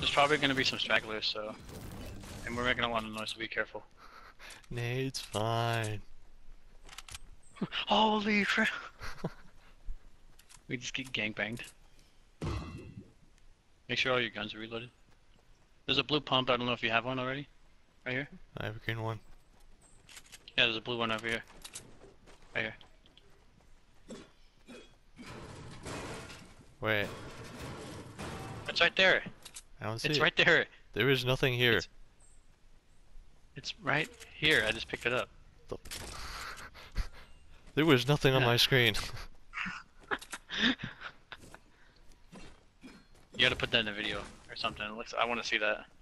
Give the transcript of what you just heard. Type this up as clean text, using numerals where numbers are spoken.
There's probably gonna be some stragglers, so... And we're making a lot of noise, so be careful. Nay, it's fine. Holy crap! We just get gangbanged. Make sure all your guns are reloaded. There's a blue pump, I don't know if you have one already. Right here? I have a green one. Yeah, there's a blue one over here. Right here. Wait, It's right there! I don't see It's it. right there! There is nothing here. It's right here, I just picked it up. There was nothing on Yeah. my screen. You gotta put that in a video or something. I wanna see that.